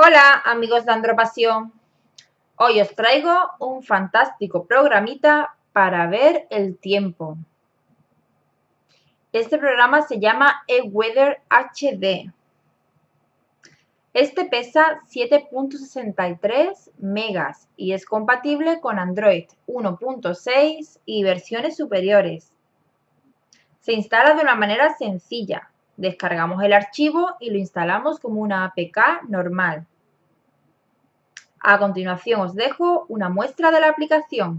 Hola amigos de Andropasión, hoy os traigo un fantástico programita para ver el tiempo. Este programa se llama eWeather HD. Este pesa 7.63 megas y es compatible con Android 1.6 y versiones superiores. Se instala de una manera sencilla. Descargamos el archivo y lo instalamos como una APK normal. A continuación os dejo una muestra de la aplicación.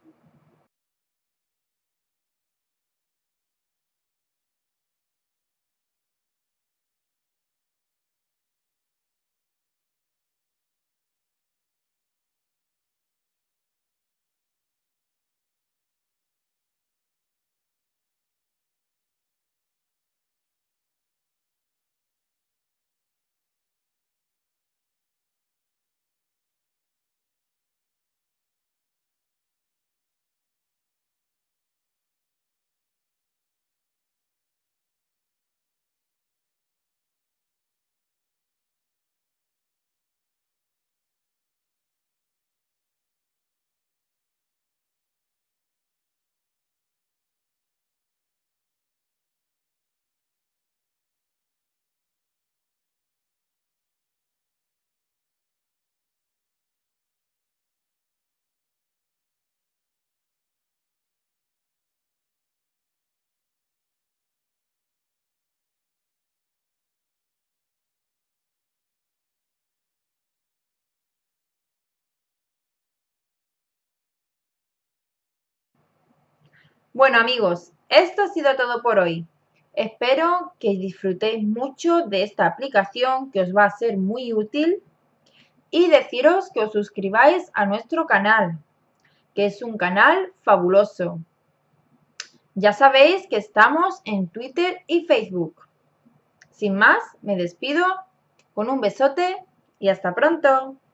Bueno amigos, esto ha sido todo por hoy. Espero que disfrutéis mucho de esta aplicación que os va a ser muy útil y deciros que os suscribáis a nuestro canal, que es un canal fabuloso. Ya sabéis que estamos en Twitter y Facebook. Sin más, me despido con un besote y hasta pronto.